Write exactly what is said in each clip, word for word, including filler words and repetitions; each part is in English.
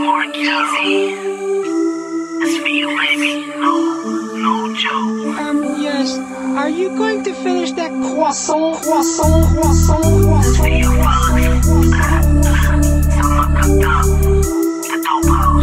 work easy. That's for you, baby. No, no joke. Um, yes. Are you going to finish that croissant, croissant, croissant, croissant? That's for you, fellas. Something I cooked up. The dope house.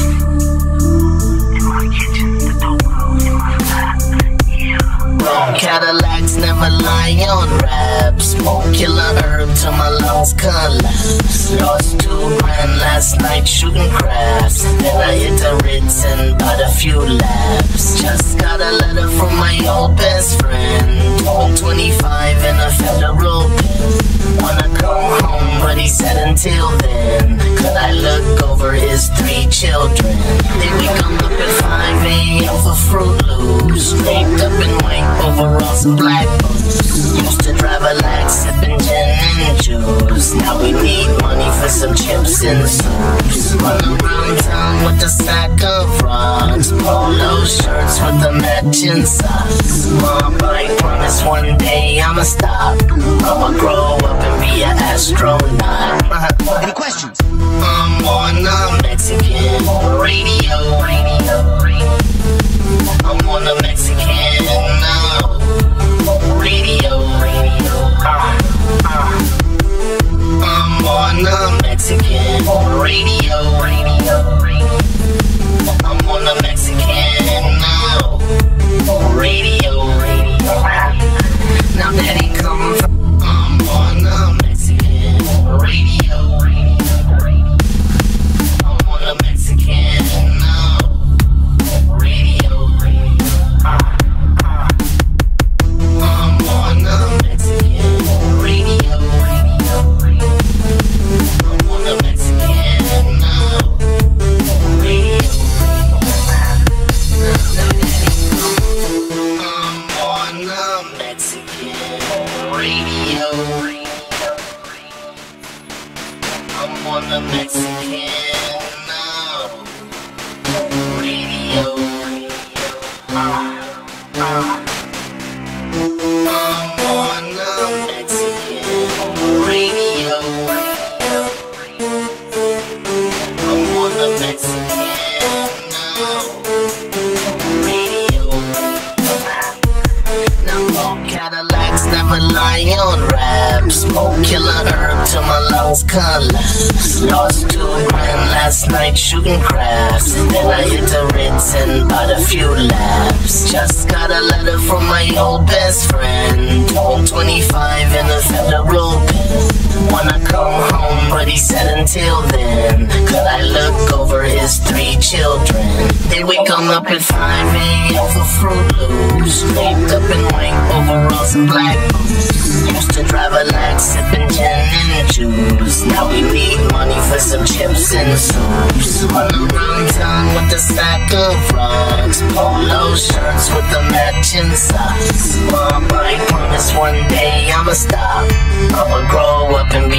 In my kitchen, the dope house. In my flat. Yeah. Cadillacs never lie on rap. Smoke killer herb till my lungs collapse. Lost two grand last night shooting craps. Then I hit the Ritz and bought a few laps. Just got a letter from my old best friend. Doing twenty-five in a federal pen. Wanna come home, but he said until then. Could I look over his three children? They wake up at five A M for Fruit Loops. Draped up in white overalls and black boots. Used to drive a Lax, sipping gin and juice. Now we need money for some chips and soups. Run around town with a stack of rocks. Polo shirts with the matching socks. Mom, I promise one day I'ma stop. I'ma grow up and be an astronaut. Any questions? I'm on a Mexican radio, radio, radio. I'm on a Mexican now. Radio, radio. Uh, uh. I'm on a Mexican radio, radio, radio. I'm on a Mexican now. Radio, radio. Now daddy come from. I'm on a Mexican radio, radio, radio. I'm on a Mexican now. Radio, radio. Uh, uh. I'm on a Mexican radio, radio, radio. I'm on a Mexican now. Radio, radio. I'm on a Mexican radio, radio. I'm on a Mexican now. Radio, radio. Uh, uh. I'm on a Mexican radio, radio. I'm on a Mexican now. Radio. Now all Cadillacs never lie on rap. Smoke killer herb till my lungs collapse. Lost two grand last night shooting craps. Then I hit the Ritz and bought a few laps. Just got a letter from my old best friend. Doing twenty-five in a federal pen. Wanna come home, but he said until then. Could I look over his three children? They wake him up at five A M for Fruit Loops. Draped up in white overalls and black boots. Used to drive a Lax, sipping gin and juice. Now we need money for some chips and soups. Run around town with a stack of rocks. Polo shirts with the matching socks. Mom, I promise one day I'ma stop. I'ma grow up and be